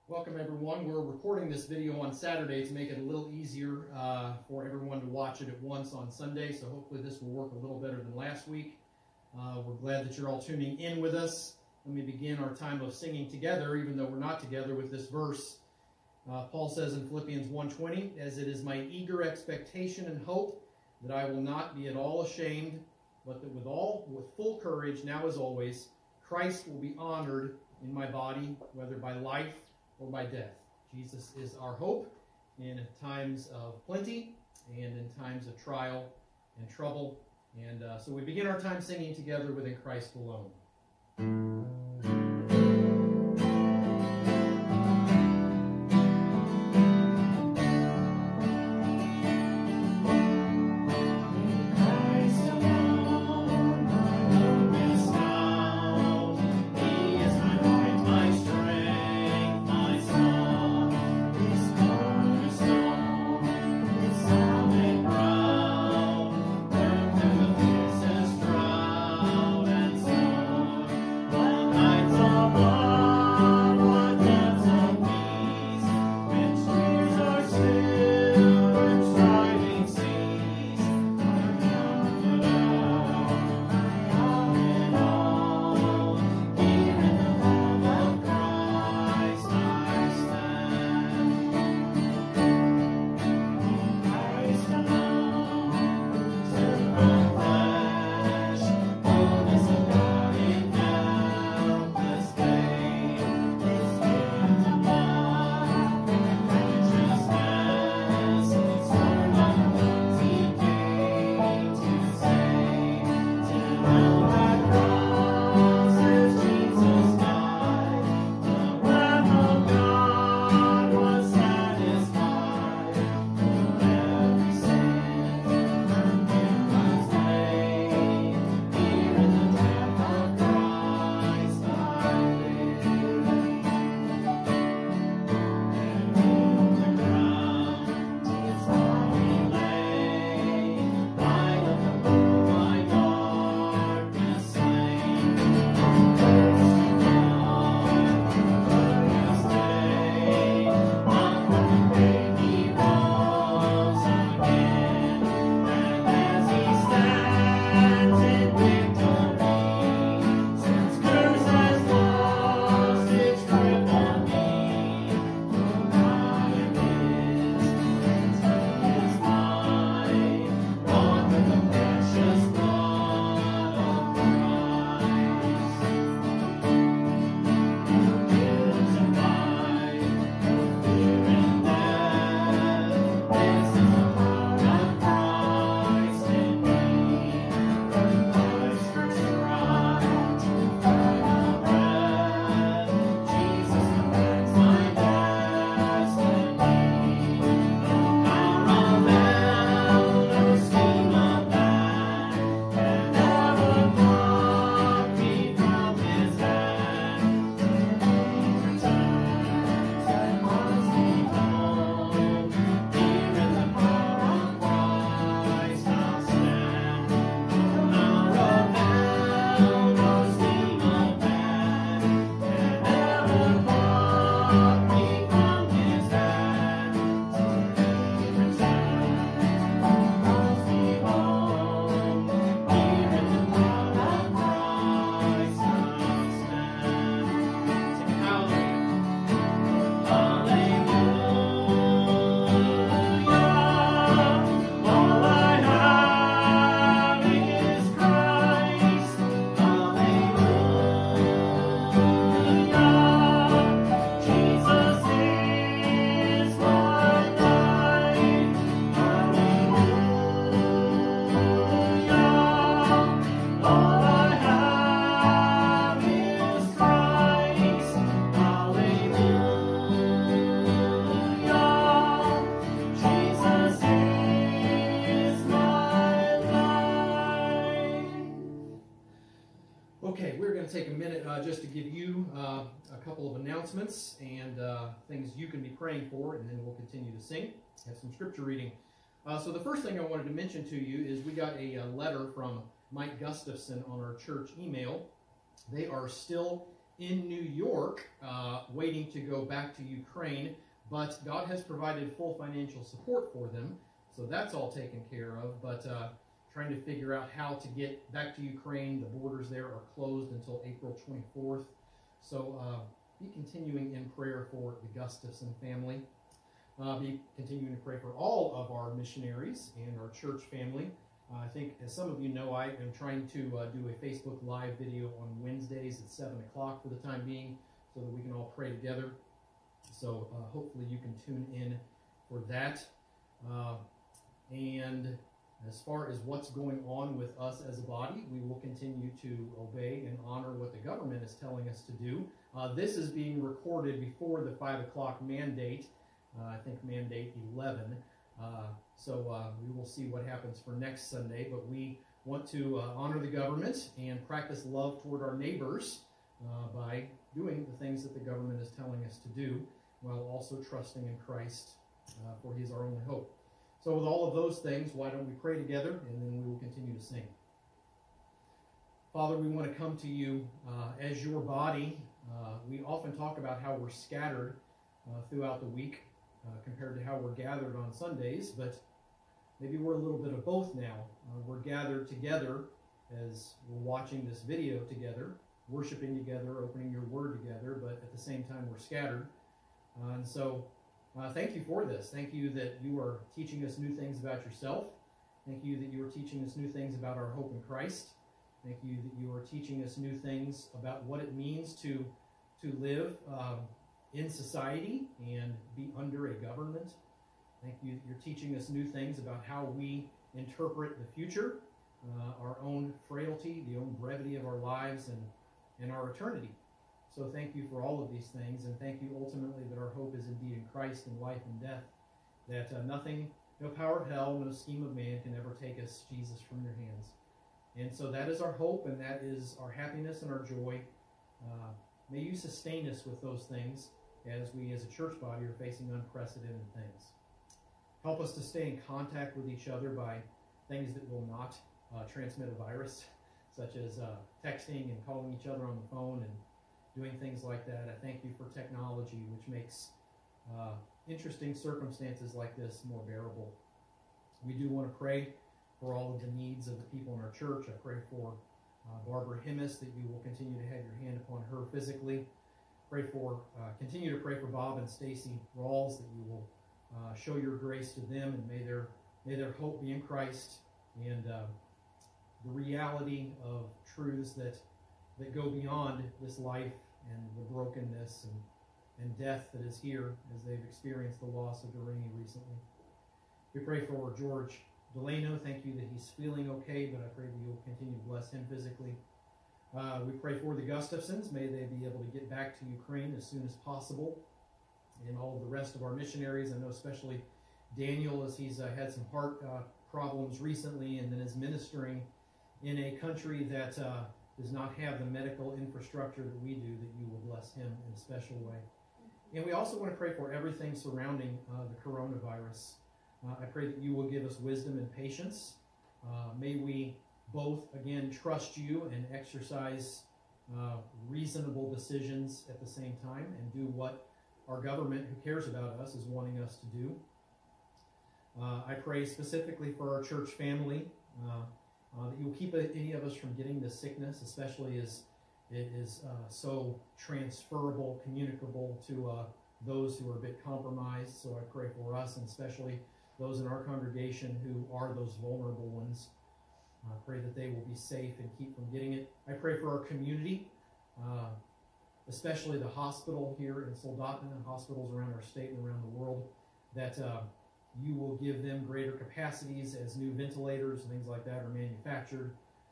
Welcome everyone. We're recording this video on Saturday to make it a little easier for everyone to watch it at once on Sunday, so hopefully this will work a little better than last week. We're glad that you're all tuning in with us. Let me begin our time of singing together, even though we're not together, with this verse. Paul says in Philippians 1:20, "As it is my eager expectation and hope that I will not be at all ashamed, but that with full courage, now as always, Christ will be honored in my body, whether by life or by death." Jesus is our hope in times of plenty and in times of trial and trouble. And so we begin our time singing together within Christ alone. Take a minute just to give you a couple of announcements and things you can be praying for, and then we'll continue to sing. Have some scripture reading. So the first thing I wanted to mention to you is we got a letter from Mike Gustafson on our church email. They are still in New York, waiting to go back to Ukraine, but God has provided full financial support for them, so that's all taken care of. But trying to figure out how to get back to Ukraine. The borders there are closed until April 24th. So be continuing in prayer for the Gustafson family. Be continuing to pray for all of our missionaries and our church family. I think, as some of you know, I am trying to do a Facebook Live video on Wednesdays at 7 o'clock for the time being, so that we can all pray together. So hopefully you can tune in for that. And as far as what's going on with us as a body, we will continue to obey and honor what the government is telling us to do. This is being recorded before the 5 o'clock mandate, I think mandate 11. So we will see what happens for next Sunday, but we want to honor the government and practice love toward our neighbors by doing the things that the government is telling us to do, while also trusting in Christ, for He is our only hope. So with all of those things, why don't we pray together, and then we will continue to sing. Father, we want to come to you as your body. We often talk about how we're scattered throughout the week compared to how we're gathered on Sundays, but maybe we're a little bit of both now. We're gathered together as we're watching this video together, worshiping together, opening your word together, but at the same time we're scattered. And so thank you for this. Thank you that you are teaching us new things about yourself. Thank you that you are teaching us new things about our hope in Christ. Thank you that you are teaching us new things about what it means to live in society and be under a government. Thank you that you're teaching us new things about how we interpret the future, our own frailty, the own brevity of our lives, and our eternity. So thank you for all of these things, and thank you ultimately that our hope is indeed in Christ in life and death, that nothing, no power of hell, no scheme of man can ever take us, Jesus, from your hands. And so that is our hope, and that is our happiness and our joy. May you sustain us with those things as we as a church body are facing unprecedented things. Help us to stay in contact with each other by things that will not transmit a virus, such as texting and calling each other on the phone and doing things like that. I thank you for technology, which makes interesting circumstances like this more bearable. We do want to pray for all of the needs of the people in our church. I pray for Barbara Himmis, that you will continue to have your hand upon her physically. Continue to pray for Bob and Stacy Rawls, that you will show your grace to them, and may their hope be in Christ, and the reality of truths that go beyond this life and the brokenness and death that is here, as they've experienced the loss of Delaney recently. We pray for George Delano. Thank you that he's feeling okay, but I pray that you'll continue to bless him physically. We pray for the Gustafsons. May they be able to get back to Ukraine as soon as possible. And all of the rest of our missionaries. I know especially Daniel, as he's had some heart problems recently, and then is ministering in a country that does not have the medical infrastructure that we do, that you will bless him in a special way. And we also want to pray for everything surrounding the coronavirus. I pray that you will give us wisdom and patience. May we both, again, trust you and exercise reasonable decisions at the same time, and do what our government, who cares about us, is wanting us to do. I pray specifically for our church family, that you will keep any of us from getting this sickness, especially as it is so transferable, communicable to those who are a bit compromised. So I pray for us, and especially those in our congregation who are those vulnerable ones. I pray that they will be safe and keep from getting it. I pray for our community, especially the hospital here in Soldotna and hospitals around our state and around the world, that you will give them greater capacities as new ventilators and things like that are manufactured.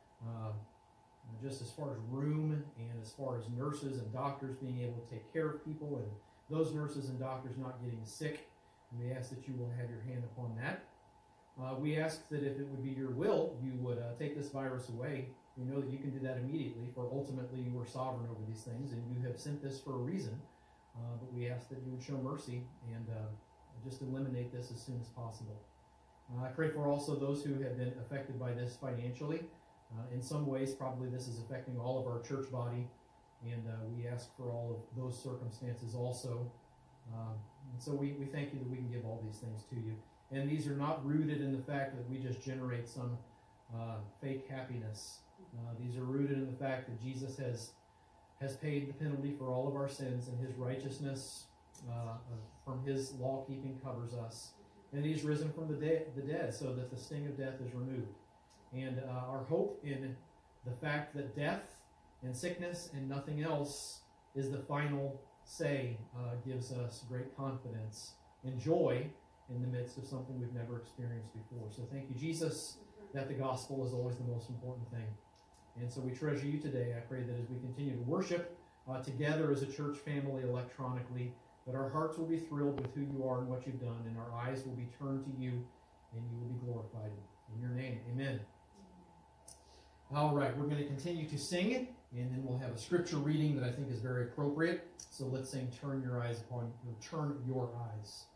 Just as far as room, and as far as nurses and doctors being able to take care of people, and those nurses and doctors not getting sick. And we ask that you will have your hand upon that. We ask that if it would be your will, you would take this virus away. We know that you can do that immediately, for ultimately you are sovereign over these things, and you have sent this for a reason. But we ask that you would show mercy and just eliminate this as soon as possible. I pray for also those who have been affected by this financially. In some ways, probably this is affecting all of our church body, And we ask for all of those circumstances also. And so we thank you that we can give all these things to you. And these are not rooted in the fact that we just generate some fake happiness. These are rooted in the fact that Jesus has paid the penalty for all of our sins, and his righteousness from his law-keeping covers us. And he's risen from the dead so that the sting of death is removed. And our hope in the fact that death and sickness and nothing else is the final say gives us great confidence and joy in the midst of something we've never experienced before. So thank you, Jesus, that the gospel is always the most important thing. And so we treasure you today. I pray that as we continue to worship together as a church family electronically, that our hearts will be thrilled with who you are and what you've done, and our eyes will be turned to you, and you will be glorified. In your name, amen. All right, we're going to continue to sing, and then we'll have a scripture reading that I think is very appropriate. So let's sing Turn Your Eyes Upon, or Turn Your Eyes.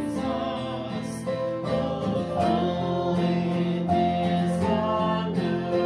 Holiness, wonder.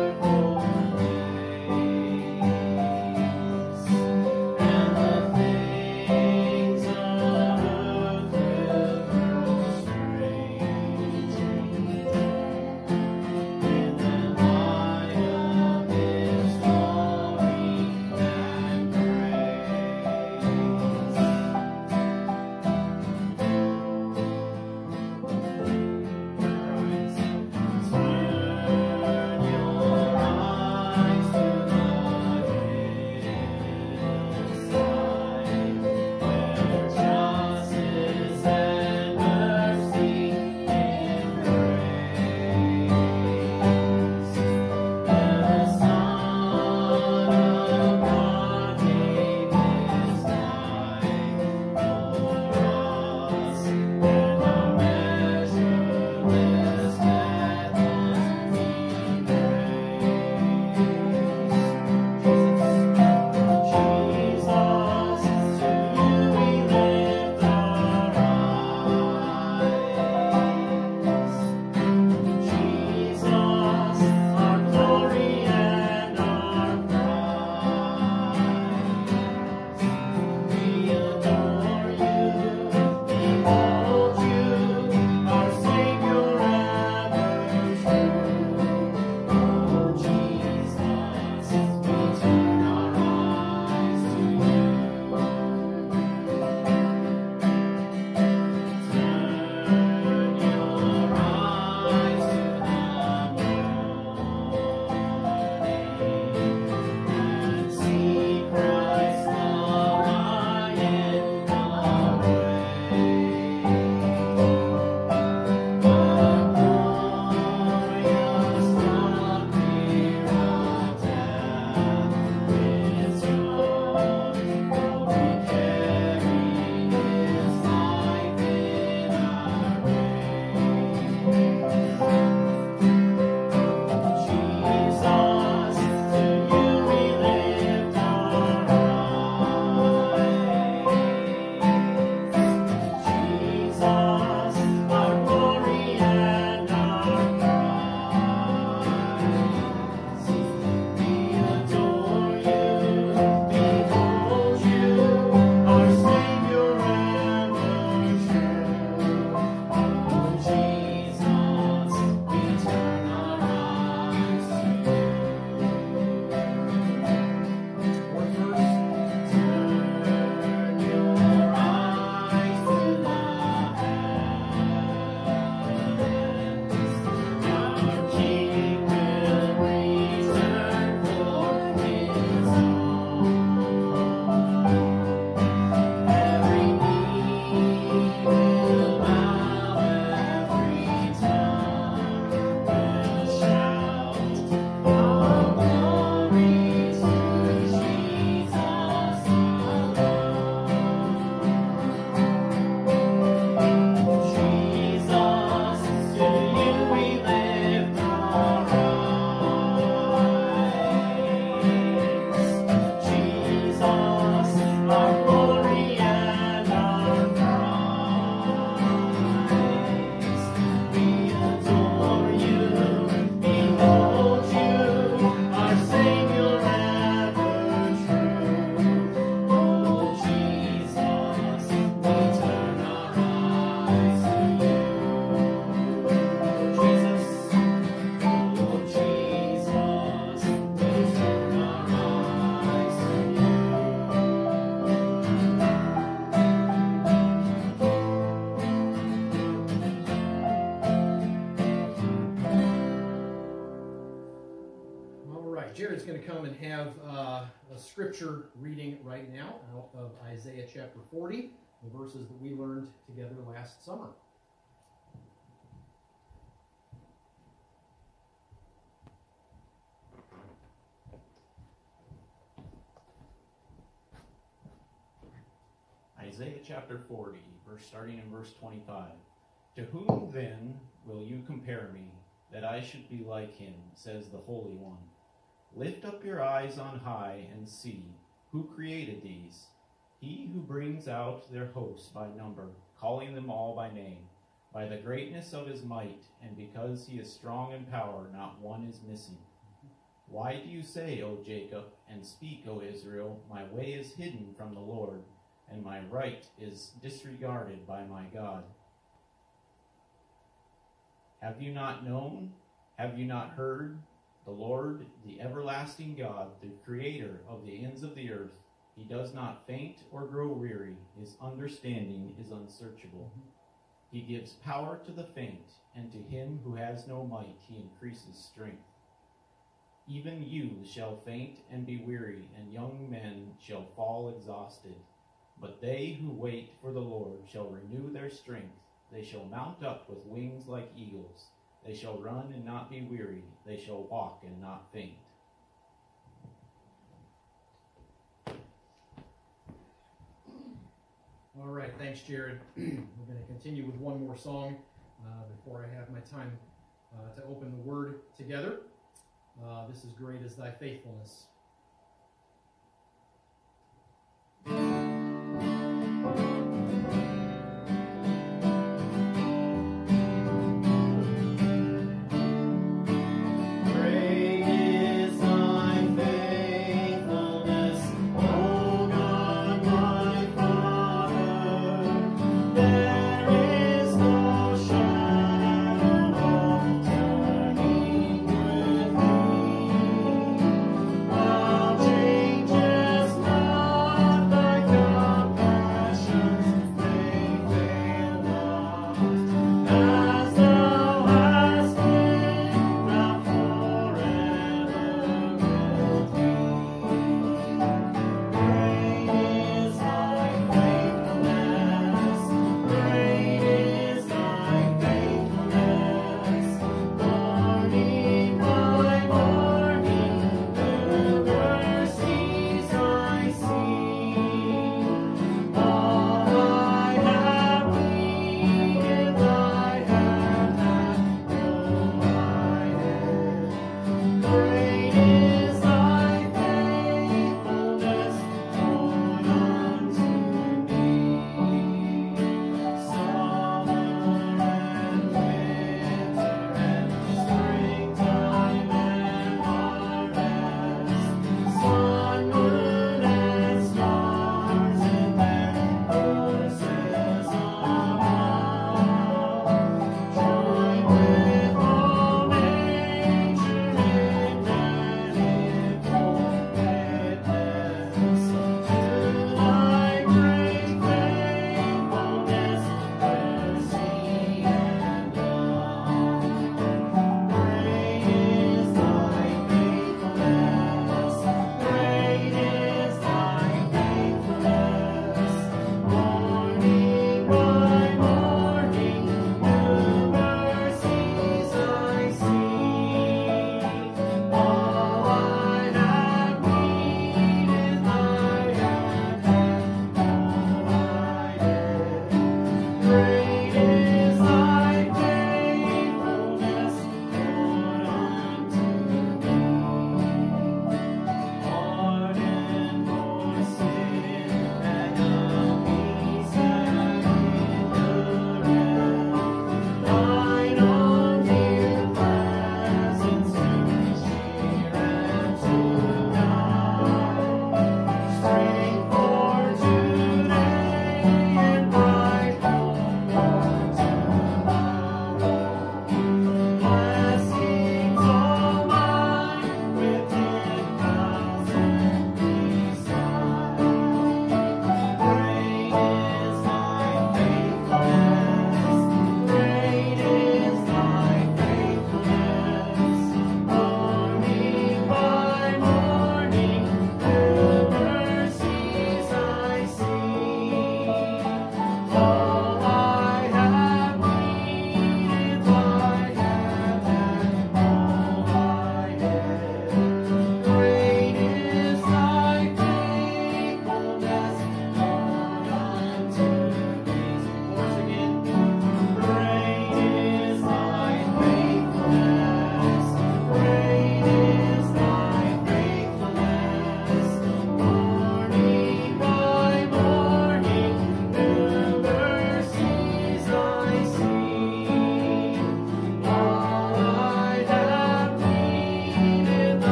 Jared's going to come and have a scripture reading right now out of Isaiah chapter 40, the verses that we learned together last summer. Isaiah chapter 40, starting in verse 25. To whom then will you compare me, that I should be like him, says the Holy One. Lift up your eyes on high and see, who created these? He who brings out their hosts by number, calling them all by name. By the greatness of his might, and because he is strong in power, not one is missing. Why do you say, O Jacob, and speak, O Israel, my way is hidden from the Lord, and my right is disregarded by my God? Have you not known? Have you not heard? The Lord, the everlasting God, the creator of the ends of the earth, he does not faint or grow weary. His understanding is unsearchable. He gives power to the faint, and to him who has no might he increases strength. Even youths shall faint and be weary, and young men shall fall exhausted. But they who wait for the Lord shall renew their strength. They shall mount up with wings like eagles. They shall run and not be weary. They shall walk and not faint. All right, thanks, Jared. We're going to continue with one more song before I have my time to open the Word together. This is Great is Thy Faithfulness. Oh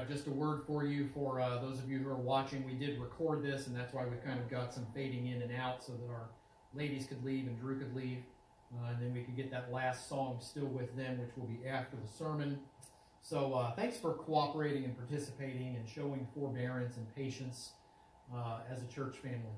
just a word for you, for those of you who are watching. We did record this, and that's why we've kind of got some fading in and out so that our ladies could leave and Drew could leave. And then we could get that last song still with them, which will be after the sermon. So thanks for cooperating and participating and showing forbearance and patience as a church family.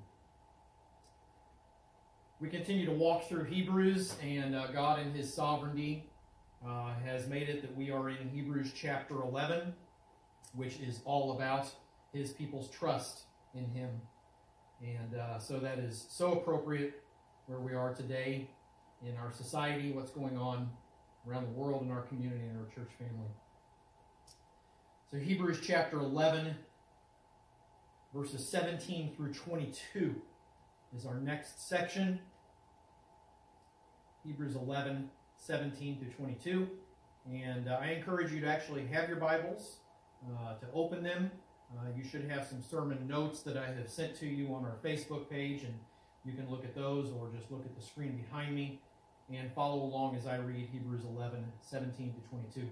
We continue to walk through Hebrews, and God in His sovereignty has made it that we are in Hebrews chapter 11, which is all about His people's trust in Him. And so that is so appropriate where we are today in our society, what's going on around the world, in our community, and our church family. So Hebrews chapter 11, verses 17 through 22 is our next section. Hebrews 11, 17 through 22. And I encourage you to actually have your Bibles, to open them. You should have some sermon notes that I have sent to you on our Facebook page, and you can look at those or just look at the screen behind me and follow along as I read Hebrews 11, 17 to 22.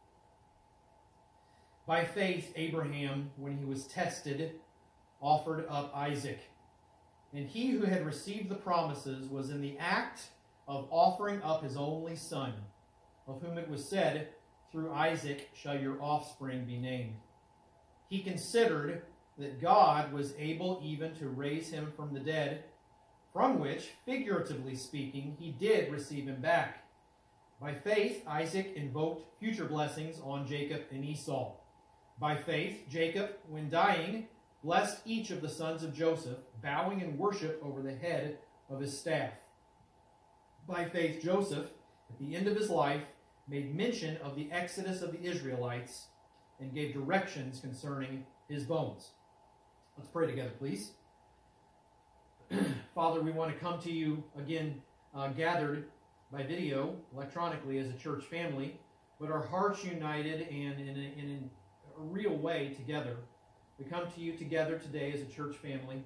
By faith, Abraham, when he was tested, offered up Isaac. And he who had received the promises was in the act of offering up his only son, of whom it was said, "Through Isaac shall your offspring be named." He considered that God was able even to raise him from the dead, from which, figuratively speaking, he did receive him back. By faith, Isaac invoked future blessings on Jacob and Esau. By faith, Jacob, when dying, blessed each of the sons of Joseph, bowing in worship over the head of his staff. By faith, Joseph, at the end of his life, made mention of the exodus of the Israelites and gave directions concerning his bones. Let's pray together, please. Father, we want to come to you again, gathered by video, electronically as a church family, but our hearts united and in a real way together. We come to you together today as a church family,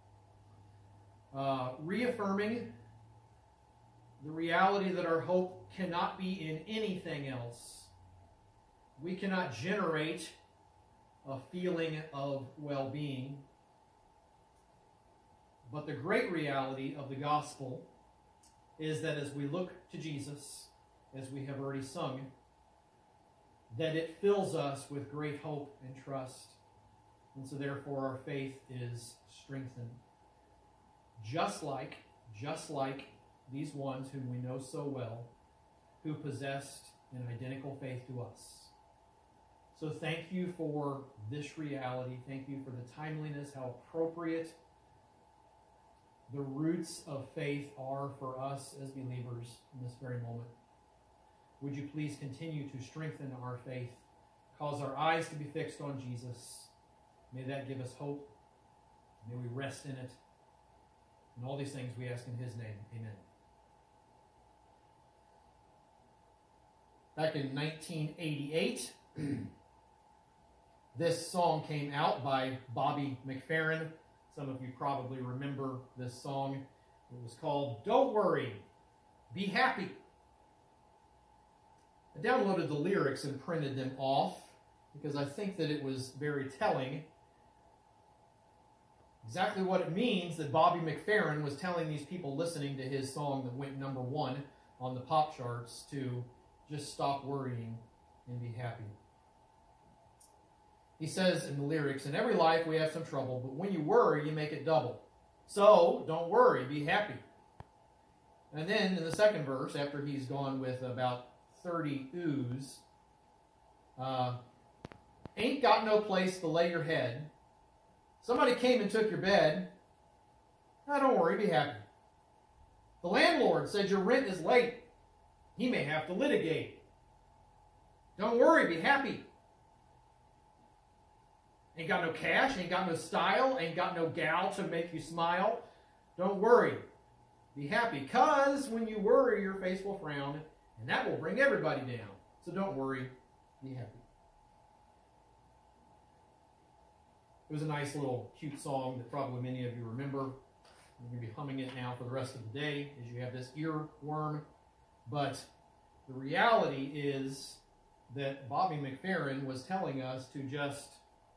reaffirming the reality that our hope cannot be in anything else. We cannot generate a feeling of well-being. But the great reality of the gospel is that as we look to Jesus, as we have already sung, that it fills us with great hope and trust. And so therefore our faith is strengthened. Just like these ones whom we know so well, who possessed an identical faith to us. So thank you for this reality. Thank you for the timeliness, how appropriate the roots of faith are for us as believers in this very moment. Would you please continue to strengthen our faith, cause our eyes to be fixed on Jesus. May that give us hope. May we rest in it. And all these things we ask in His name. Amen. Back in 1988, this song came out by Bobby McFerrin. Some of you probably remember this song. It was called "Don't Worry, Be Happy." I downloaded the lyrics and printed them off because I think that it was very telling exactly what it means that Bobby McFerrin was telling these people listening to his song that went number 1 on the pop charts to just stop worrying and be happy. He says in the lyrics, "In every life we have some trouble, but when you worry, you make it double. So, don't worry, be happy." And then in the second verse, after he's gone with about 30 oohs, "Ain't got no place to lay your head. Somebody came and took your bed. Now, don't worry, be happy. The landlord said your rent is late. He may have to litigate. Don't worry, be happy. Ain't got no cash, ain't got no style, ain't got no gal to make you smile. Don't worry, be happy. Because when you worry, your face will frown, and that will bring everybody down. So don't worry, be happy." It was a nice little cute song that probably many of you remember. You're going to be humming it now for the rest of the day as you have this earworm. But the reality is that Bobby McFerrin was telling us to just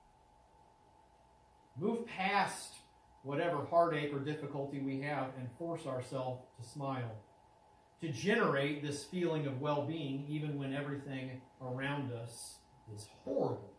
move past whatever heartache or difficulty we have and force ourselves to smile, to generate this feeling of well-being even when everything around us is horrible.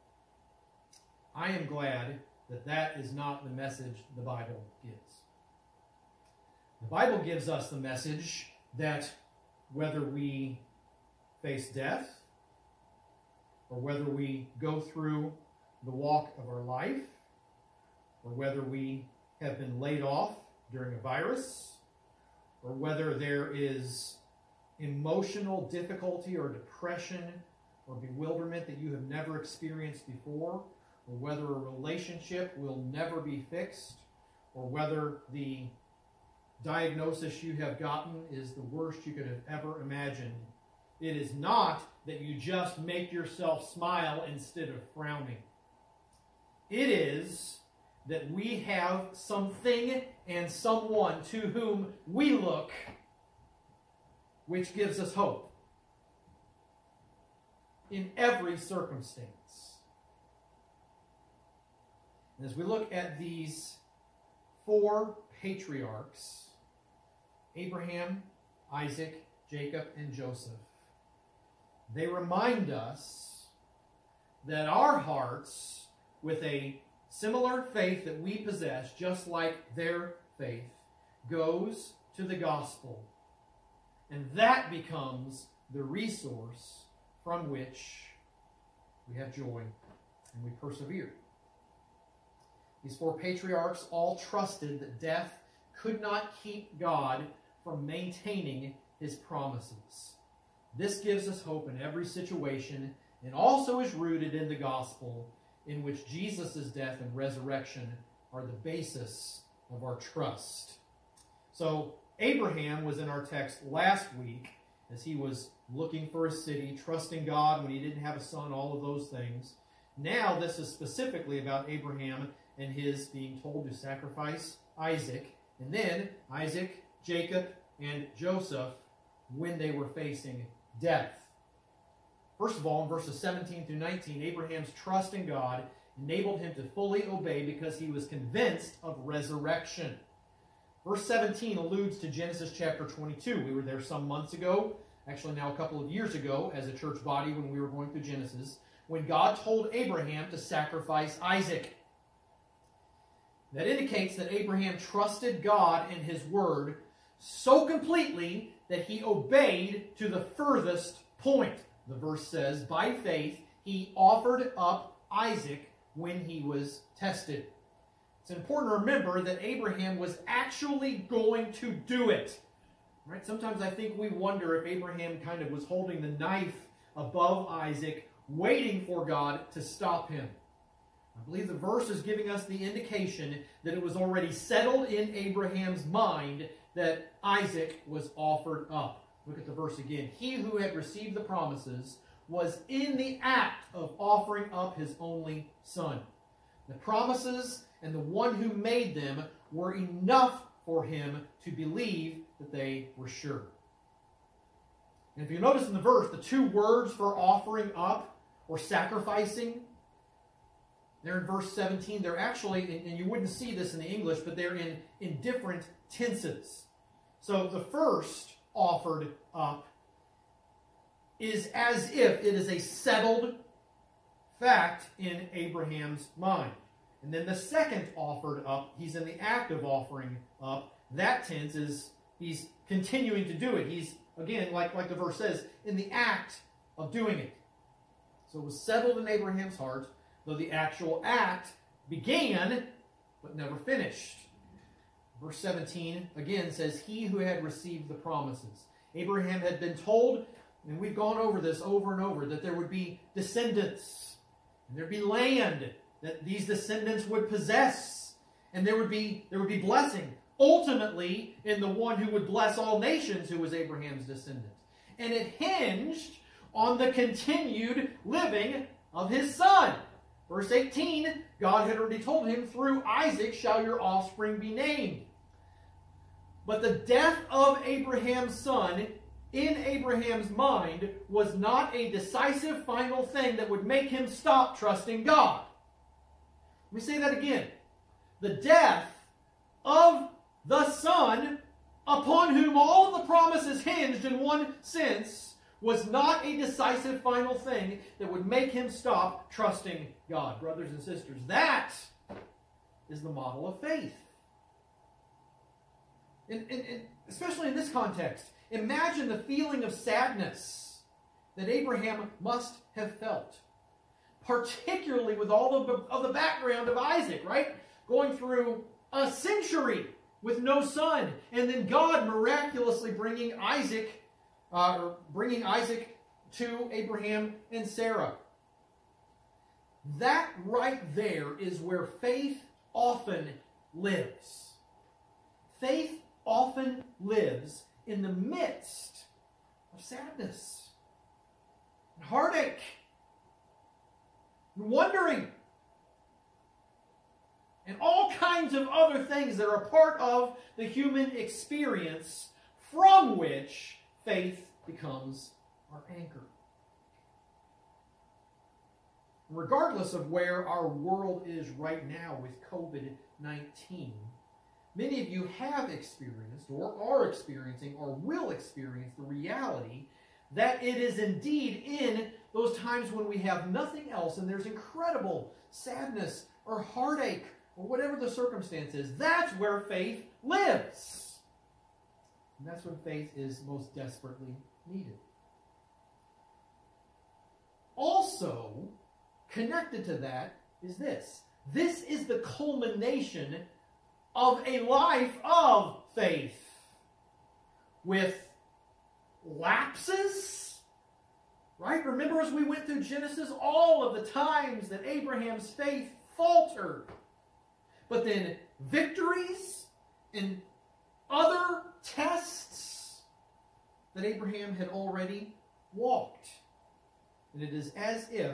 I am glad that that is not the message the Bible gives. The Bible gives us the message that whether we face death or whether we go through the walk of our life, or whether we have been laid off during a virus, or whether there is emotional difficulty or depression or bewilderment that you have never experienced before, or whether a relationship will never be fixed, or whether the diagnosis you have gotten is the worst you could have ever imagined, it is not that you just make yourself smile instead of frowning. It is that we have something and someone to whom we look, which gives us hope in every circumstance. And as we look at these four patriarchs, Abraham, Isaac, Jacob, and Joseph, they remind us that our hearts, with a similar faith that we possess, just like their faith, goes to the gospel. And that becomes the resource from which we have joy and we persevere. These four patriarchs all trusted that death could not keep God from maintaining his promises. This gives us hope in every situation and also is rooted in the gospel, in which Jesus' death and resurrection are the basis of our trust. So Abraham was in our text last week as he was looking for a city, trusting God when he didn't have a son, all of those things. Now this is specifically about Abraham and his being told to sacrifice Isaac, and then Isaac, Jacob, and Joseph when they were facing death. First of all, in verses 17 through 19, Abraham's trust in God enabled him to fully obey because he was convinced of resurrection. Verse 17 alludes to Genesis chapter 22. We were there some months ago, actually now a couple of years ago, as a church body when we were going through Genesis, when God told Abraham to sacrifice Isaac. That indicates that Abraham trusted God and his word so completely that he obeyed to the furthest point. The verse says, by faith, he offered up Isaac when he was tested. It's important to remember that Abraham was actually going to do it. Right? Sometimes I think we wonder if Abraham kind of was holding the knife above Isaac, waiting for God to stop him. I believe the verse is giving us the indication that it was already settled in Abraham's mind that Isaac was offered up. Look at the verse again. He who had received the promises was in the act of offering up his only son. The promises and the one who made them were enough for him to believe that they were sure. And if you notice in the verse, the two words for offering up or sacrificing, they're in verse 17. They're actually, and you wouldn't see this in the English, but they're in different tenses. So the first, offered up, is as if it is a settled fact in Abraham's mind. And then the second, offered up, he's in the act of offering up. That tense is he's continuing to do it. He's, again, like the verse says, in the act of doing it. So it was settled in Abraham's heart, though the actual act began but never finished. Verse 17 again says, he who had received the promises. Abraham had been told, and we've gone over this over and over, that there would be descendants, and there'd be land that these descendants would possess, and there would be blessing, ultimately in the one who would bless all nations, who was Abraham's descendant. And it hinged on the continued living of his son. Verse 18, God had already told him, through Isaac shall your offspring be named. But the death of Abraham's son in Abraham's mind was not a decisive final thing that would make him stop trusting God. Let me say that again. The death of the Son, upon whom all of the promises hinged in one sense, was not a decisive final thing that would make him stop trusting God. Brothers and sisters, that is the model of faith. And especially in this context, imagine the feeling of sadness that Abraham must have felt. Particularly with all of the background of Isaac, right? Going through a century with no son. And then God miraculously bringing Isaac to Abraham and Sarah. That right there is where faith often lives. Faith often lives in the midst of sadness and heartache and wondering and all kinds of other things that are a part of the human experience, from which faith becomes our anchor. Regardless of where our world is right now with COVID-19, many of you have experienced or are experiencing or will experience the reality that it is indeed in those times when we have nothing else and there's incredible sadness or heartache or whatever the circumstance is, that's where faith lives. And that's when faith is most desperately needed. Also, connected to that is this. This is the culmination of a life of faith with lapses, right? Remember as we went through Genesis, all of the times that Abraham's faith faltered. But then victories and other tests that Abraham had already walked. And it is as if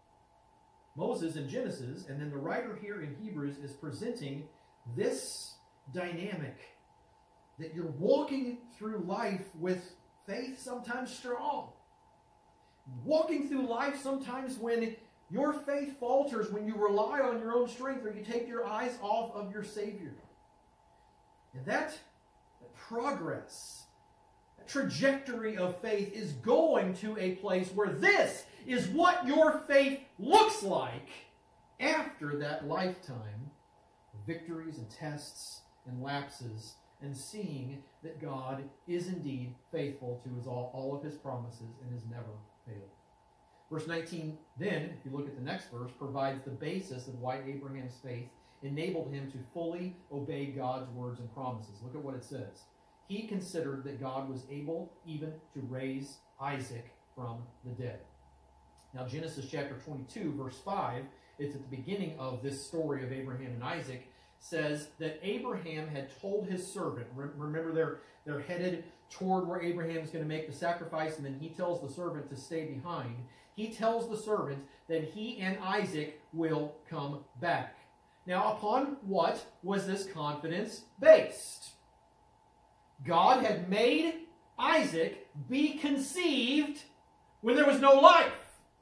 Moses in Genesis, and then the writer here in Hebrews, is presenting this dynamic that you're walking through life with faith sometimes strong. Walking through life sometimes when your faith falters, when you rely on your own strength or you take your eyes off of your Savior. And that progress, that trajectory of faith is going to a place where this is what your faith looks like after that lifetime of victories and tests and lapses, and seeing that God is indeed faithful to all of his promises and has never failed. Verse 19 then, if you look at the next verse, provides the basis of why Abraham's faith enabled him to fully obey God's words and promises. Look at what it says. He considered that God was able even to raise Isaac from the dead. Now, Genesis chapter 22, verse 5, it's at the beginning of this story of Abraham and Isaac, says that Abraham had told his servant, remember they're headed toward where Abraham's going to make the sacrifice, and then he tells the servant to stay behind. He tells the servant that he and Isaac will come back. Now, upon what was this confidence based? God had made Isaac be conceived when there was no life.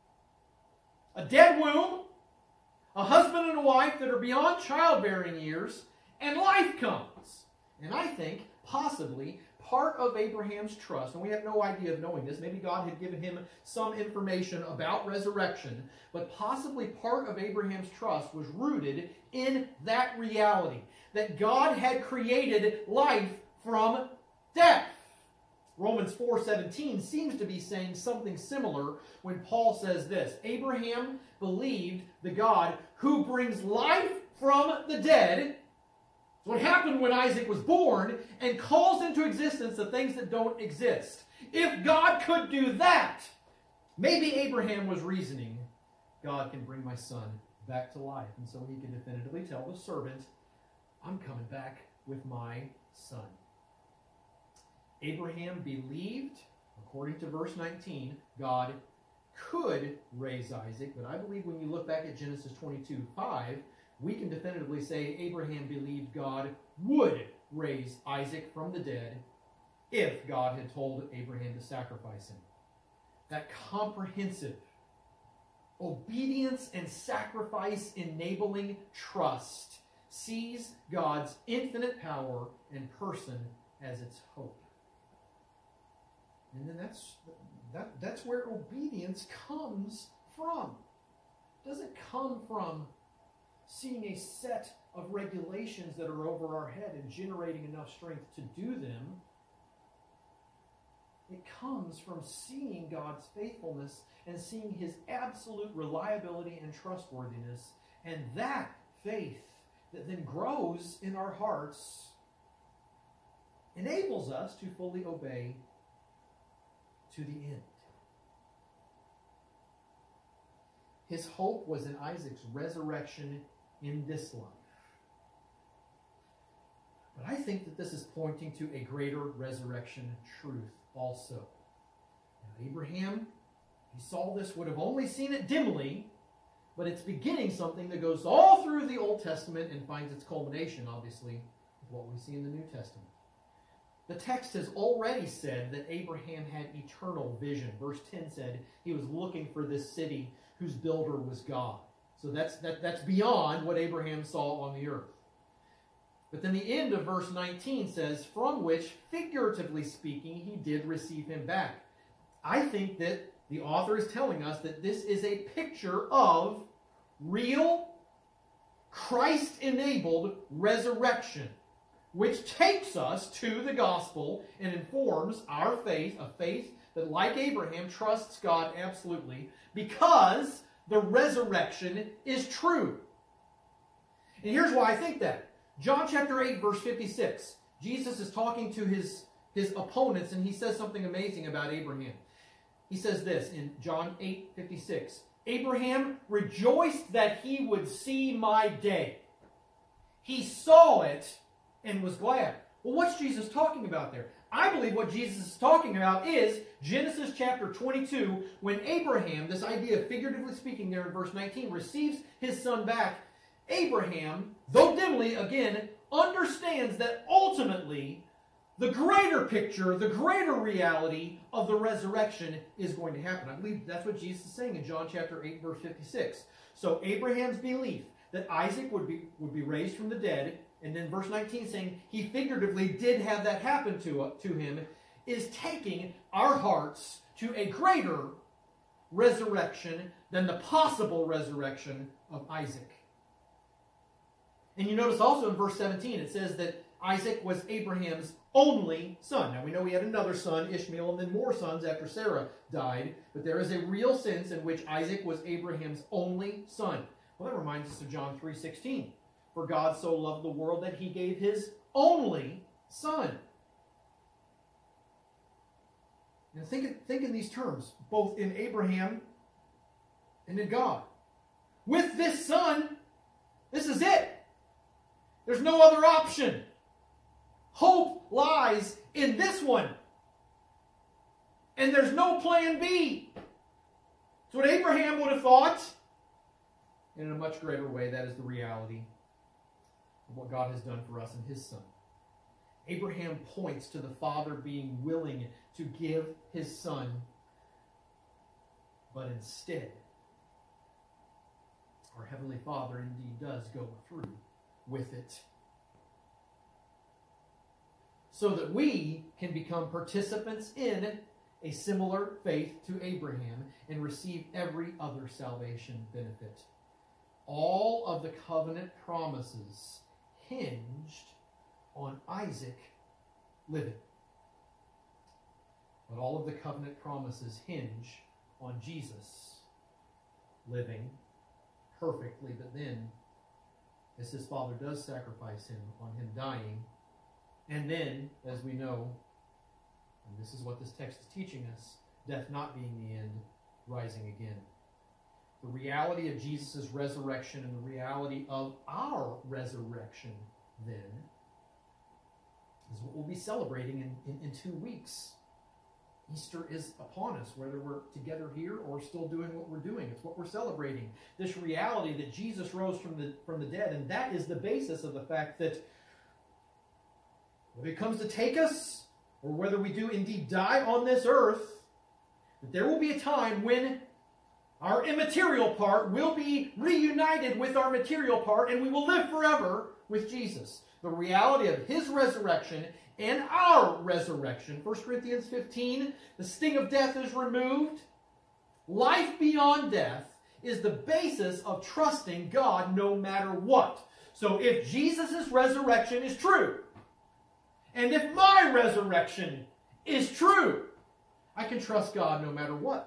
A dead womb, a husband and a wife that are beyond childbearing years, and life comes. And I think, possibly, part of Abraham's trust, and we have no idea of knowing this, maybe God had given him some information about resurrection, but possibly part of Abraham's trust was rooted in that reality, that God had created life from death. Romans 4:17 seems to be saying something similar when Paul says this: Abraham believed the God who brings life from the dead. So what happened when Isaac was born, and calls into existence the things that don't exist. If God could do that, maybe Abraham was reasoning, God can bring my son back to life. And so he can definitively tell the servant, I'm coming back with my son. Abraham believed, according to verse 19, God could raise Isaac. But I believe when you look back at Genesis 22:5, we can definitively say Abraham believed God would raise Isaac from the dead if God had told Abraham to sacrifice him. That comprehensive obedience and sacrifice enabling trust sees God's infinite power and person as its hope. And then that's where obedience comes from. It doesn't come from seeing a set of regulations that are over our head and generating enough strength to do them. It comes from seeing God's faithfulness and seeing His absolute reliability and trustworthiness. And that faith that then grows in our hearts enables us to fully obey to the end. His hope was in Isaac's resurrection in this life. But I think that this is pointing to a greater resurrection truth also. Now, Abraham, he saw this, would have only seen it dimly, but it's beginning something that goes all through the Old Testament and finds its culmination, obviously, with what we see in the New Testament. The text has already said that Abraham had eternal vision. Verse 10 said he was looking for this city whose builder was God. So that's beyond what Abraham saw on the earth. But then the end of verse 19 says, from which, figuratively speaking, he did receive him back. I think that the author is telling us that this is a picture of real, Christ-enabled resurrection, which takes us to the gospel and informs our faith, a faith that, like Abraham, trusts God absolutely, because the resurrection is true. And here's why I think that. John chapter 8, verse 56. Jesus is talking to his opponents, and he says something amazing about Abraham. He says this in John 8, 56. Abraham rejoiced that he would see my day. He saw it and was glad. Well, what's Jesus talking about there? I believe what Jesus is talking about is Genesis chapter 22, when Abraham, this idea of figuratively speaking there in verse 19, receives his son back. Abraham, though dimly, again, understands that ultimately the greater picture, the greater reality of the resurrection is going to happen. I believe that's what Jesus is saying in John chapter 8, verse 56. So Abraham's belief that Isaac would be raised from the dead, and then verse 19 saying he figuratively did have that happen to him, is taking our hearts to a greater resurrection than the possible resurrection of Isaac. And you notice also in verse 17, it says that Isaac was Abraham's only son. Now we know he had another son, Ishmael, and then more sons after Sarah died. But there is a real sense in which Isaac was Abraham's only son. Well, that reminds us of John 3:16. For God so loved the world that he gave his only son. Now think in these terms, both in Abraham and in God. With this son, this is it. There's no other option. Hope lies in this one. And there's no plan B. It's what Abraham would have thought. And in a much greater way, that is the reality of what God has done for us in his son. Abraham points to the Father being willing to give his son, but instead, our Heavenly Father indeed does go through with it, so that we can become participants in a similar faith to Abraham and receive every other salvation benefit. All of the covenant promises hinged on Isaac living. But all of the covenant promises hinge on Jesus living perfectly, but then, as his Father does sacrifice him, on him dying, and then, as we know, and this is what this text is teaching us, death not being the end, rising again. The reality of Jesus' resurrection and the reality of our resurrection, then, is what we'll be celebrating in 2 weeks. Easter is upon us, whether we're together here or still doing what we're doing. It's what we're celebrating. This reality that Jesus rose from the dead, and that is the basis of the fact that when it comes to take us, or whether we do indeed die on this earth, that there will be a time when our immaterial part will be reunited with our material part, and we will live forever with Jesus. The reality of his resurrection and our resurrection. 1 Corinthians 15, the sting of death is removed. Life beyond death is the basis of trusting God no matter what. So if Jesus' resurrection is true, and if my resurrection is true, I can trust God no matter what.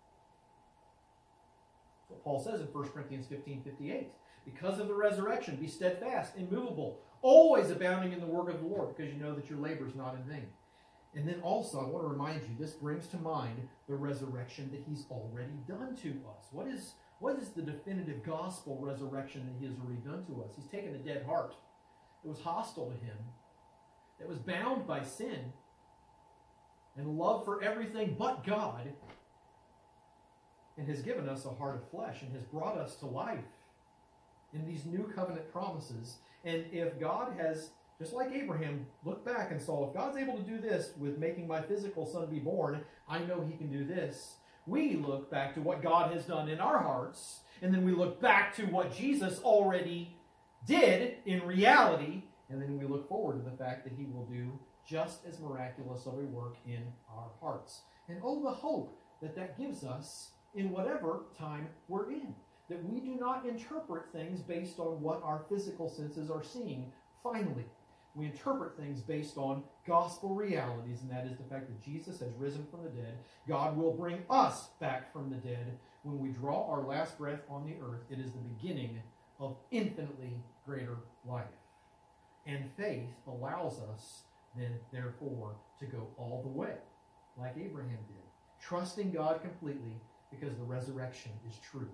That's what Paul says in 1 Corinthians 15:58. Because of the resurrection, be steadfast, immovable, always abounding in the work of the Lord, because you know that your labor is not in vain. And then also, I want to remind you, this brings to mind the resurrection that he's already done to us. What is the definitive gospel resurrection that he has already done to us? He's taken a dead heart that was hostile to him, that was bound by sin and love for everything but God, and has given us a heart of flesh and has brought us to life in these new covenant promises. And if God has, just like Abraham, looked back and saw, if God's able to do this with making my physical son be born, I know he can do this. We look back to what God has done in our hearts, and then we look back to what Jesus already did in reality, and then we look forward to the fact that he will do just as miraculous of a work in our hearts. And oh, the hope that that gives us in whatever time we're in. That we do not interpret things based on what our physical senses are seeing. Finally, we interpret things based on gospel realities, and that is the fact that Jesus has risen from the dead. God will bring us back from the dead when we draw our last breath on the earth. It is the beginning of infinitely greater life. And faith allows us then, therefore, to go all the way, like Abraham did, trusting God completely because the resurrection is true.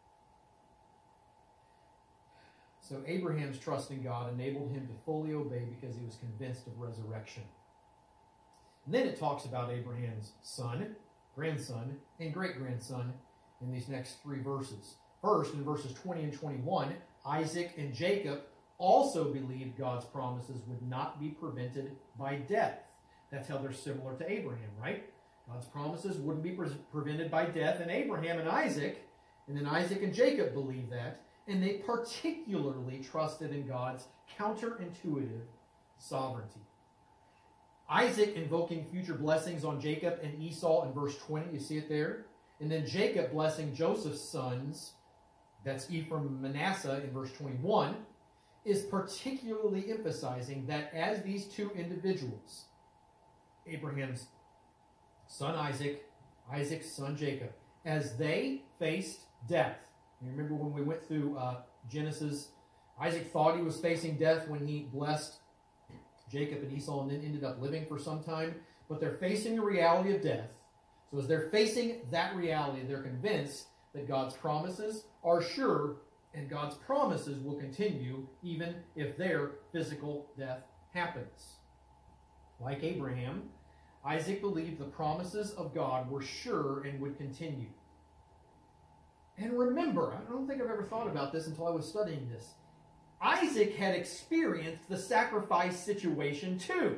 So Abraham's trust in God enabled him to fully obey because he was convinced of resurrection. And then it talks about Abraham's son, grandson, and great-grandson in these next three verses. First, in verses 20 and 21, Isaac and Jacob also believed God's promises would not be prevented by death. That's how they're similar to Abraham, right? God's promises wouldn't be prevented by death in Abraham and Isaac, and then Isaac and Jacob believed that. And they particularly trusted in God's counterintuitive sovereignty. Isaac invoking future blessings on Jacob and Esau in verse 20, you see it there. And then Jacob blessing Joseph's sons, that's Ephraim and Manasseh in verse 21, is particularly emphasizing that as these two individuals, Abraham's son Isaac, Isaac's son Jacob, as they faced death. You remember when we went through Genesis, Isaac thought he was facing death when he blessed Jacob and Esau and then ended up living for some time. But they're facing the reality of death. So as they're facing that reality, they're convinced that God's promises are sure and God's promises will continue even if their physical death happens. Like Abraham, Isaac believed the promises of God were sure and would continue. And remember, I don't think I've ever thought about this until I was studying this. Isaac had experienced the sacrifice situation too.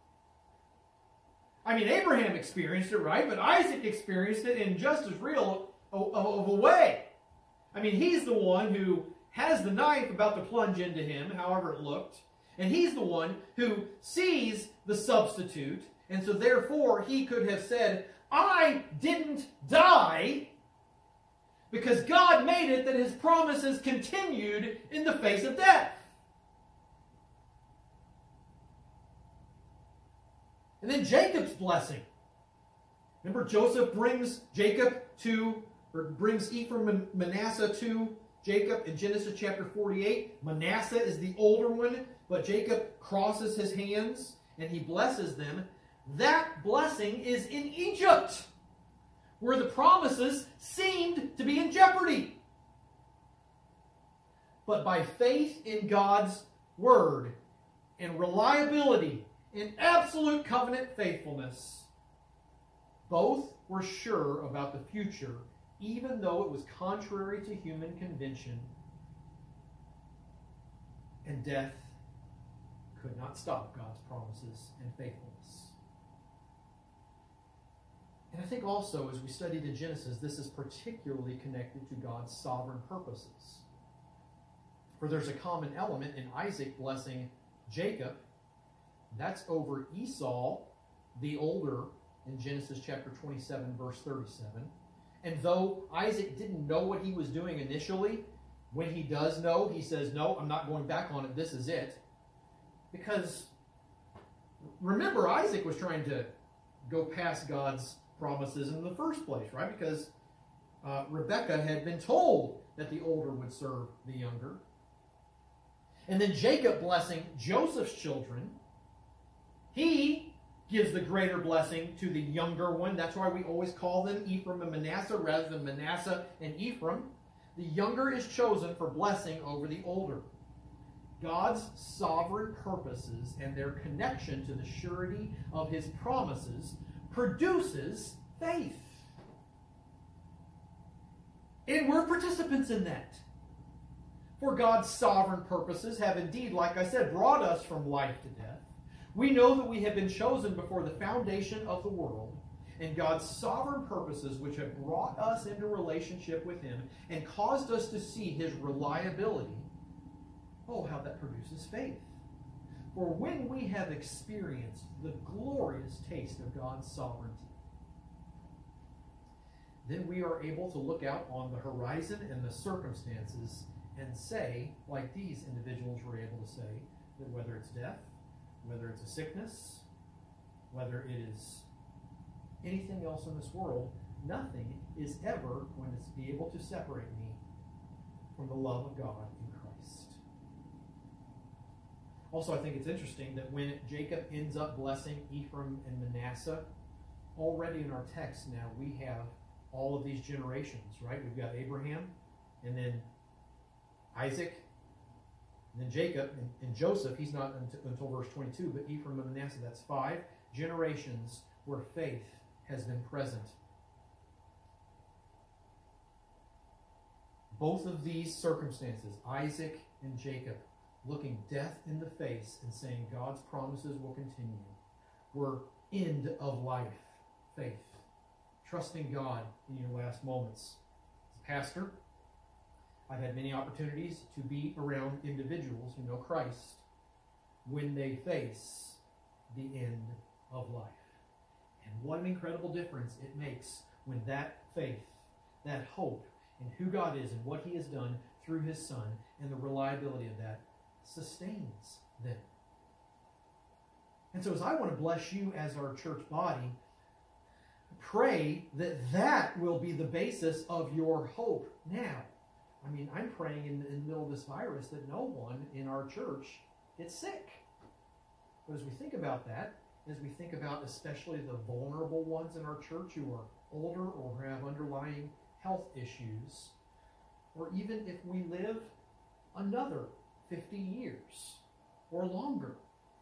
I mean, Abraham experienced it, right? But Isaac experienced it in just as real of a way. I mean, he's the one who has the knife about to plunge into him, however it looked. And he's the one who sees the substitute. And so therefore, he could have said, I didn't die, because God made it that his promises continued in the face of death. And then Jacob's blessing. Remember, Joseph brings Ephraim and Manasseh to Jacob in Genesis chapter 48. Manasseh is the older one, but Jacob crosses his hands and he blesses them. That blessing is in Egypt, where the promises seemed to be in jeopardy. But by faith in God's word and reliability and absolute covenant faithfulness, both were sure about the future, even though it was contrary to human convention, and death could not stop God's promises and faithfulness. And I think also, as we study the Genesis, this is particularly connected to God's sovereign purposes. For there's a common element in Isaac blessing Jacob. That's over Esau, the older, in Genesis chapter 27, verse 37. And though Isaac didn't know what he was doing initially, when he does know, he says, no, I'm not going back on it. This is it. Because, remember, Isaac was trying to go past God's promises in the first place, right? Because Rebekah had been told that the older would serve the younger. And then Jacob blessing Joseph's children, he gives the greater blessing to the younger one. That's why we always call them Ephraim and Manasseh rather than Manasseh and Ephraim. The younger is chosen for blessing over the older. God's sovereign purposes and their connection to the surety of his promises produces faith. And we're participants in that. For God's sovereign purposes have indeed, like I said, brought us from life to death. We know that we have been chosen before the foundation of the world, and God's sovereign purposes which have brought us into relationship with him and caused us to see his reliability. Oh, how that produces faith. For when we have experienced the glorious taste of God's sovereignty, then we are able to look out on the horizon and the circumstances and say, like these individuals were able to say, that whether it's death, whether it's a sickness, whether it is anything else in this world, nothing is ever going to be able to separate me from the love of God in Christ. Also, I think it's interesting that when Jacob ends up blessing Ephraim and Manasseh, already in our text now we have all of these generations, right? We've got Abraham, and then Isaac, and then Jacob, and Joseph, he's not until verse 22, but Ephraim and Manasseh, that's 5 generations where faith has been present. Both of these circumstances, Isaac and Jacob, looking death in the face and saying God's promises will continue, were end of life faith. Trusting God in your last moments. As a pastor, I've had many opportunities to be around individuals who know Christ when they face the end of life. And what an incredible difference it makes when that faith, that hope in who God is and what he has done through his Son and the reliability of that sustains them. And so as I want to bless you as our church body, pray that that will be the basis of your hope now. I mean, I'm praying in the middle of this virus that no one in our church gets sick. But as we think about that, as we think about especially the vulnerable ones in our church who are older or who have underlying health issues, or even if we live another 50 years or longer,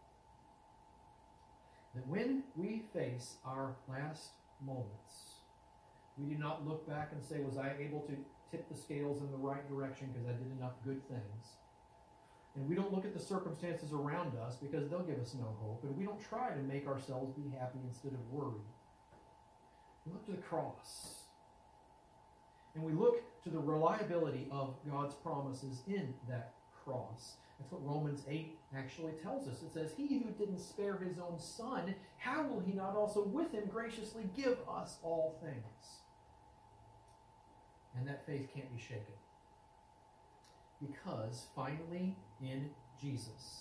that when we face our last moments, we do not look back and say, was I able to tip the scales in the right direction because I did enough good things? And we don't look at the circumstances around us because they'll give us no hope. And we don't try to make ourselves be happy instead of worried. We look to the cross. And we look to the reliability of God's promises in that cross. That's what Romans 8 actually tells us. It says, he who didn't spare his own Son, how will he not also with him graciously give us all things? And that faith can't be shaken. Because finally, in Jesus,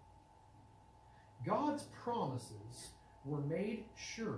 God's promises were made sure,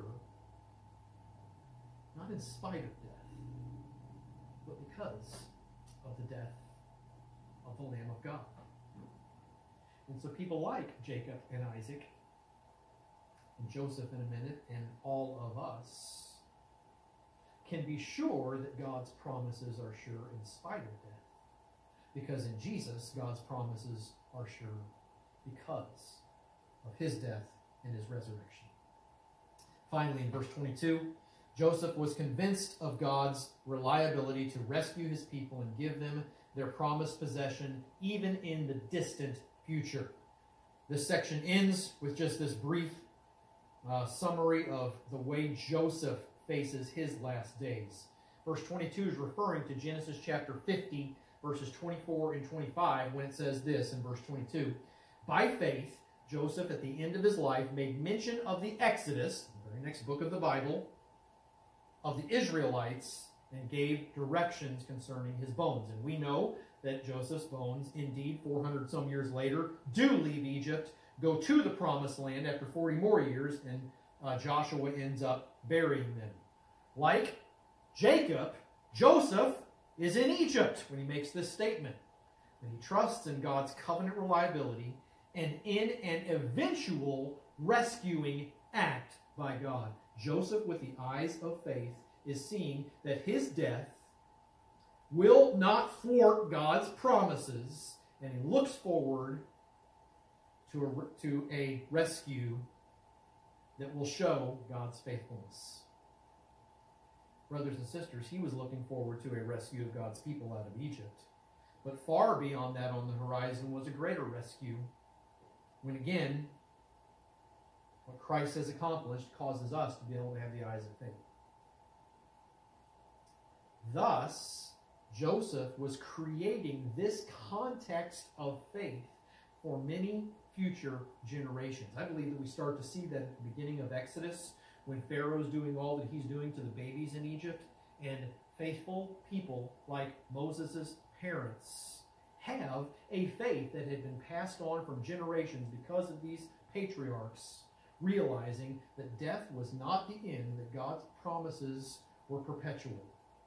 not in spite of death, but because of the death of the Lamb of God. And so people like Jacob and Isaac, and Joseph in a minute, and all of us can be sure that God's promises are sure in spite of death. Because in Jesus, God's promises are sure because of his death and his resurrection. Finally, in verse 22, Joseph was convinced of God's reliability to rescue his people and give them their promised possession, even in the distant future. This section ends with just this brief summary of the way Joseph faces his last days. Verse 22 is referring to Genesis chapter 50, verses 24 and 25, when it says this in verse 22. By faith, Joseph, at the end of his life, made mention of the Exodus, the very next book of the Bible, of the Israelites, and gave directions concerning his bones. And we know that Joseph's bones, indeed, 400 some years later, do leave Egypt, go to the promised land after 40 more years, and Joshua ends up burying them. Like Jacob, Joseph is in Egypt when he makes this statement. And he trusts in God's covenant reliability and in an eventual rescuing act by God. Joseph, with the eyes of faith, is seeing that his death will not thwart God's promises, and he looks forward to a rescue that will show God's faithfulness. Brothers and sisters, he was looking forward to a rescue of God's people out of Egypt. But far beyond that on the horizon was a greater rescue, when again, what Christ has accomplished causes us to be able to have the eyes of faith. Thus, Joseph was creating this context of faith for many future generations. I believe that we start to see that at the beginning of Exodus, when Pharaoh's doing all that he's doing to the babies in Egypt, and faithful people like Moses' parents have a faith that had been passed on from generations because of these patriarchs, realizing that death was not the end, that God's promises were perpetual.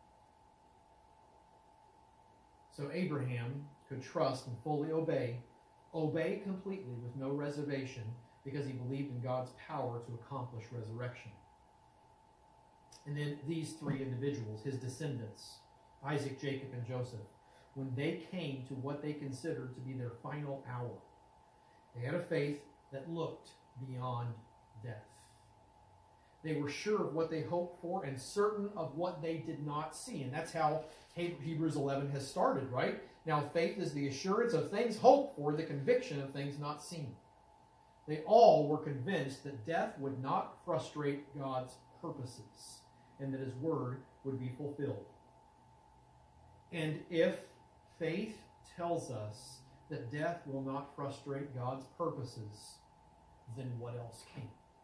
So Abraham could trust and fully obey completely with no reservation, because he believed in God's power to accomplish resurrection. And then these three individuals, his descendants, Isaac, Jacob, and Joseph, when they came to what they considered to be their final hour, they had a faith that looked beyond death. They were sure of what they hoped for and certain of what they did not see. And that's how Hebrews 11 has started, right? Now faith is the assurance of things hoped for, the conviction of things not seen. They all were convinced that death would not frustrate God's purposes and that his word would be fulfilled. And if faith tells us that death will not frustrate God's purposes, then what else can?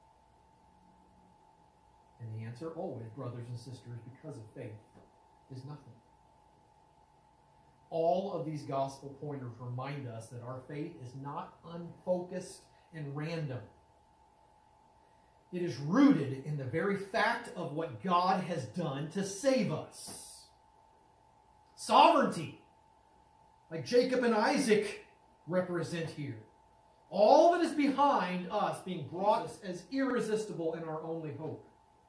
And the answer always, brothers and sisters, because of faith, is nothing. All of these gospel pointers remind us that our faith is not unfocused and random. It is rooted in the very fact of what God has done to save us. Sovereignty, like Jacob and Isaac represent here. All that is behind us being brought as irresistible and our only hope.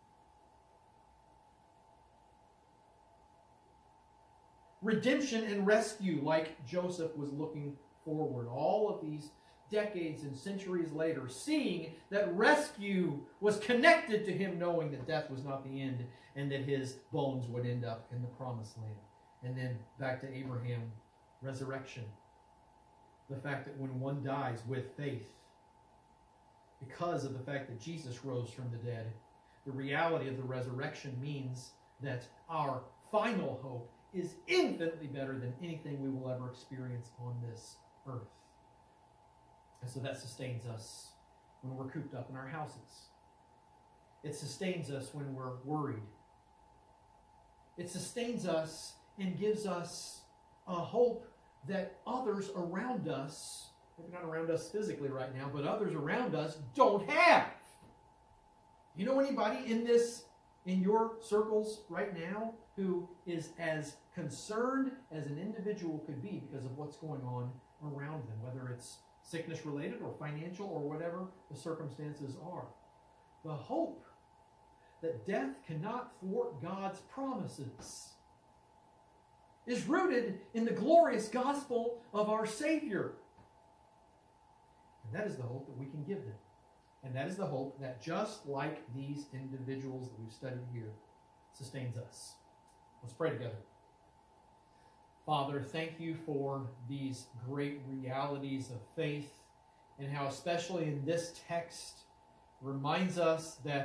Redemption and rescue, like Joseph was looking forward. All of these decades and centuries later, seeing that rescue was connected to him knowing that death was not the end and that his bones would end up in the promised land. And then back to Abraham, resurrection. The fact that when one dies with faith, because of the fact that Jesus rose from the dead, the reality of the resurrection means that our final hope is infinitely better than anything we will ever experience on this earth. And so that sustains us when we're cooped up in our houses. It sustains us when we're worried. It sustains us and gives us a hope that others around us, maybe not around us physically right now, but others around us don't have. You know anybody in your circles right now who is as concerned as an individual could be because of what's going on around them, whether it's sickness related or financial or whatever the circumstances are? The hope that death cannot thwart God's promises is rooted in the glorious gospel of our Savior. And that is the hope that we can give them. And that is the hope that, just like these individuals that we've studied here, sustains us. Let's pray together. Father, thank you for these great realities of faith, and how especially in this text reminds us that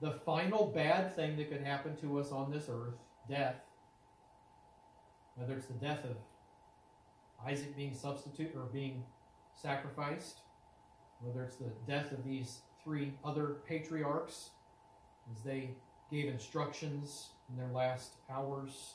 the final bad thing that could happen to us on this earth, death, whether it's the death of Isaac being substitute or being sacrificed, whether it's the death of these 3 other patriarchs as they gave instructions in their last hours,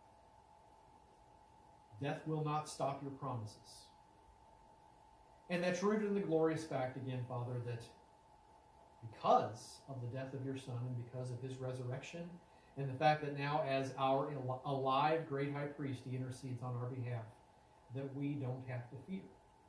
death will not stop your promises. And that's rooted in the glorious fact, again, Father, that because of the death of your Son and because of his resurrection, and the fact that now as our alive great high priest, he intercedes on our behalf, that we don't have to fear.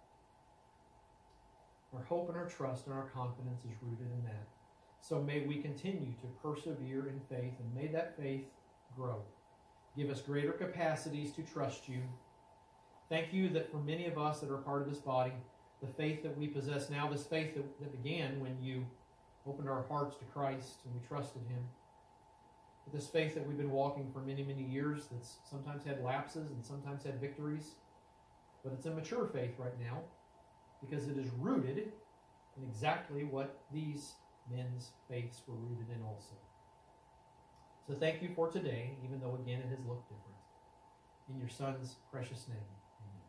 Our hope and our trust and our confidence is rooted in that. So may we continue to persevere in faith, and may that faith grow. Give us greater capacities to trust you. Thank you that for many of us that are part of this body, the faith that we possess now, this faith that began when you opened our hearts to Christ and we trusted him, this faith that we've been walking for many, many years that's sometimes had lapses and sometimes had victories, but it's a mature faith right now because it is rooted in exactly what these men's faiths were rooted in also. So thank you for today, even though again it has looked different. In your Son's precious name, amen.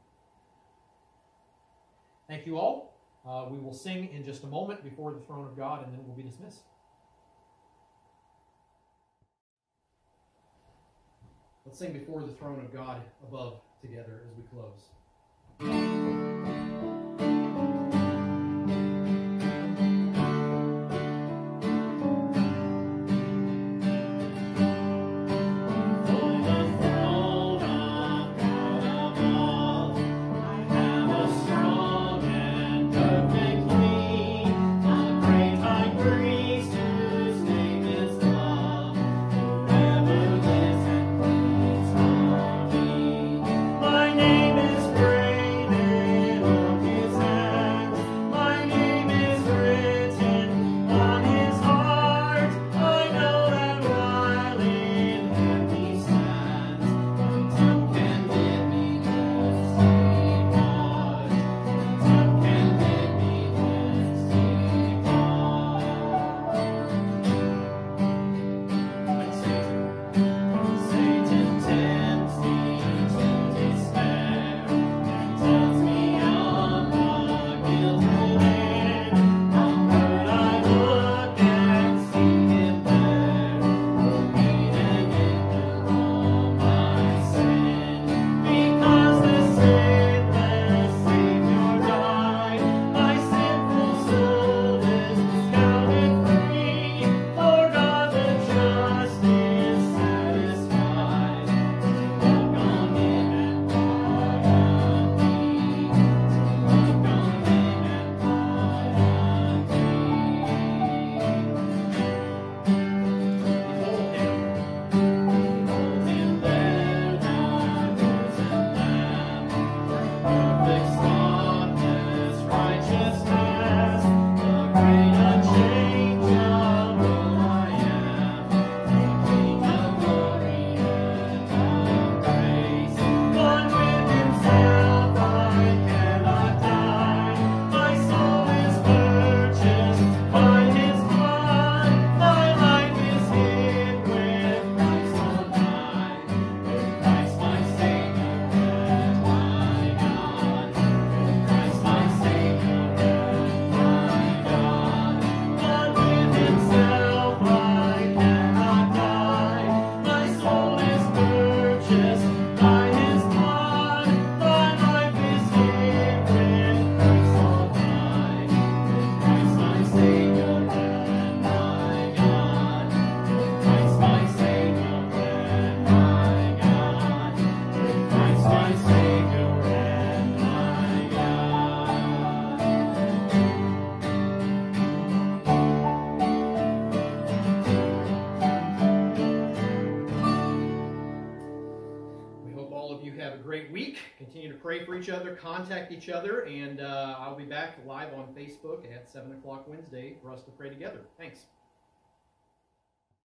Thank you all. We will sing in just a moment before the throne of God, and then we'll be dismissed. Let's sing before the throne of God above together as we close. Pray for each other, contact each other, and I'll be back live on Facebook at 7 o'clock Wednesday for us to pray together. Thanks.